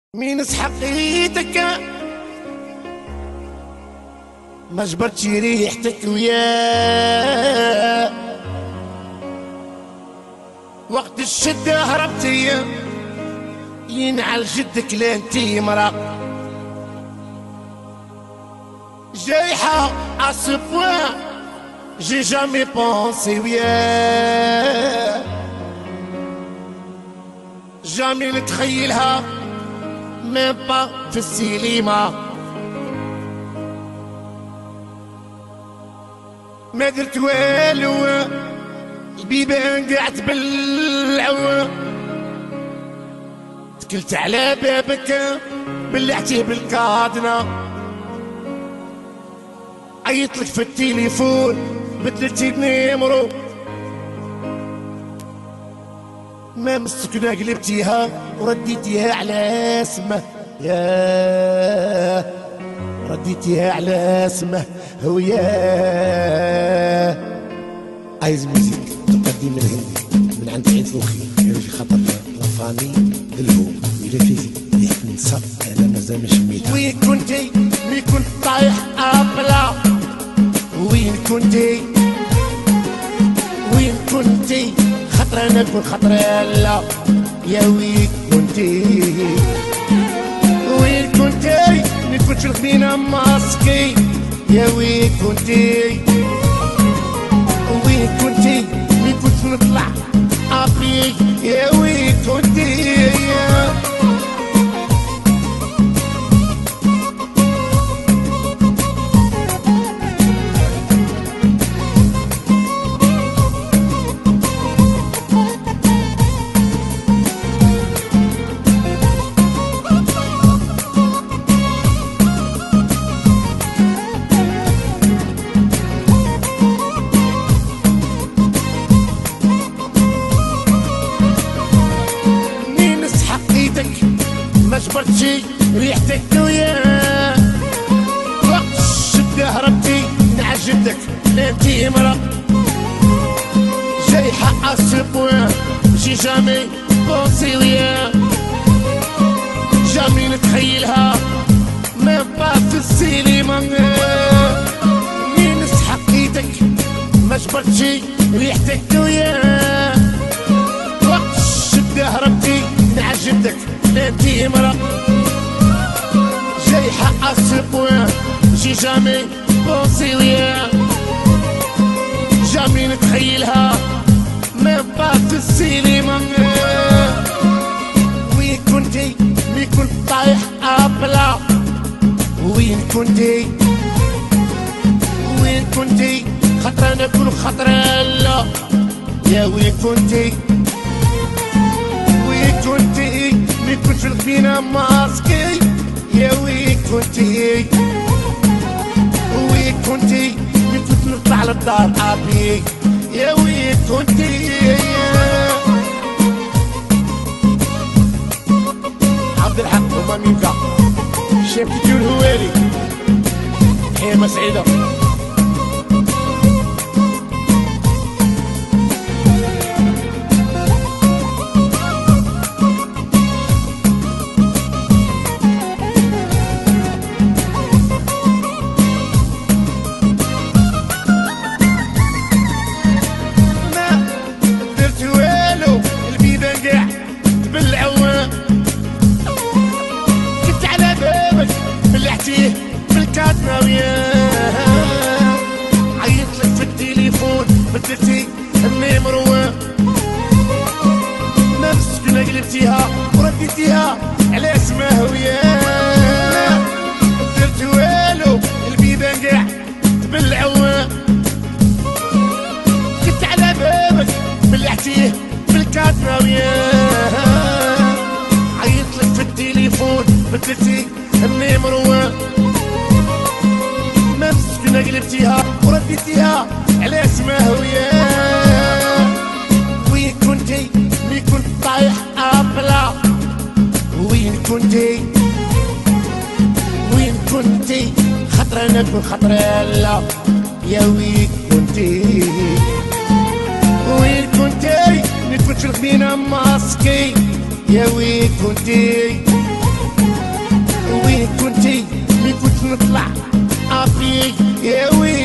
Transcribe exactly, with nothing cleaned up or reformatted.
مين سحقيتك ما جبرتش ريحتك وياه وقت الشدة هربتي ينعل جدك لانتي مرا جايحة عالسبوان جي جامي بونسي وياه جامي نتخيلها ميم با في السينما ما درت والو البيبان قعدت بالعوا تكلت على بابك بلعتيه بالكادنا عيطلك في التليفون بدلتي نيمرو ما مسكنا قلبتيها ورديتيها على اسمه ياه رديتيها على اسمه هو ياه. عايز ميوزيك تقدم من هندي من عند عين فوخي في خطر لافامي الهوم وإلا فيزي يحكي نصاب انا مازال ما شميتها. وين كنتي مي كنت طايح ابلا وين كنتي وين كنتي خطرة انا نكون خطرة لا يا وين كنتي وين كنتي ملي كنت في الخدينة ماسكي يا وين كنتي وين كنتي ملي كنت نطلع ابي يا وين كنتي جبرتي ريحتك وياه وقت الشدة هربتي مع جدك لانتي مرا جايحة عالسبوان جي جامي بونسي وياه جامي نتخيلها ميم با في السينما مين سحق ايدك ما جبرتي ريحتك وياه وقت الشدة هربتي مع جدك لانتي مرا جايحة عالسبوان جي جامي بونسي وياه جامي نتخيلها ميم با في السينما وين كنتي ملي كنت طايح ابلا وين كنتي وين كنتي خطرة ناكل خطرة لا يا وين كنتي وين كنتي ملي كنت في الخدينة ماسكي يا وين كنتي وين كنتي ملي كنت نطلع للدار ابي يا وين كنتي عبد الحق وماميكا شافتي الهواري حيمة سعيدة بالكاتنا وياه عيطلك في التليفون بدلتي النيمرو ما مسكنا قلبتيها ورديتيها على اسمه وياه درت والو البيبان قاع تبلعوا كنت على بابك بلعتيه بالكاتنا وياه عيطلك في التليفون بدلتي النيمرو ما مسكنا قلبتيها ورديتيها على اسمه وياه وين كنتي ملي كنت طايح ابلا وين كنتي وين كنتي خطرة نكون خطرة لا يا وين كنتي وين كنتي ملي كنت في الخدينة ماسكي يا وين كنتي نطلع ابي يا ويلي